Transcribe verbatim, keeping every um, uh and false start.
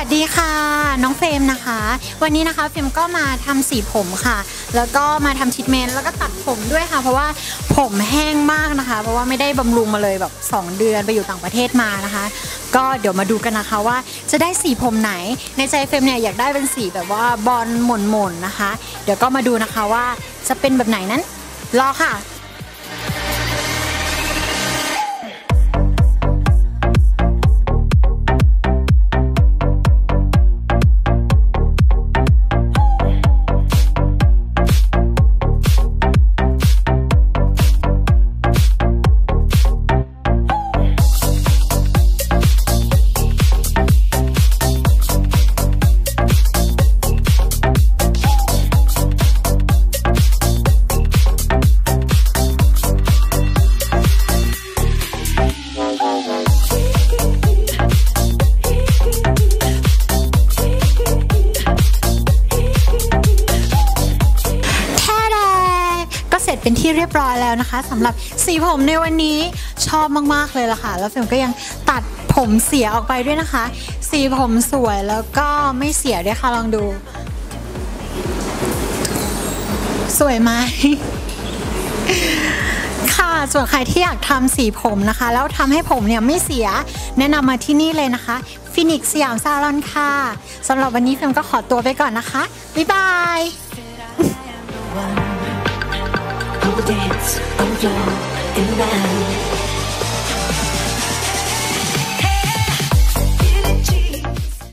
วัสดีค่ะน้องเฟรมนะคะวันนี้นะคะเฟรมก็มาทำสีผมค่ะแล้วก็มาทำทรีทเมนต์แล้วก็ตัดผมด้วยค่ะเพราะว่าผมแห้งมากนะคะเพราะว่าไม่ได้บำรุงมาเลยแบบสองเดือนไปอยู่ต่างประเทศมานะคะก็เดี๋ยวมาดูกันนะคะว่าจะได้สีผมไหนในใจเฟรมเนี่ยอยากได้เป็นสีแบบว่าบอลหม่นๆนะคะเดี๋ยวก็มาดูนะคะว่าจะเป็นแบบไหนนั้นรอค่ะเป็นที่เรียบร้อยแล้วนะคะสำหรับสีผมในวันนี้ชอบมากๆเลยล่ะค่ะแล้วเฟรมก็ยังตัดผมเสียออกไปด้วยนะคะสีผมสวยแล้วก็ไม่เสียด้วยค่ะลองดูสวยไหม ค่ะส่วนใครที่อยากทำสีผมนะคะแล้วทำให้ผมเนี่ยไม่เสียแนะนำมาที่นี่เลยนะคะฟินิกสยามซาลอนค่ะสำหรับวันนี้เฟรมก็ขอตัวไปก่อนนะคะบ๊ายบาย Dance, oh you're in the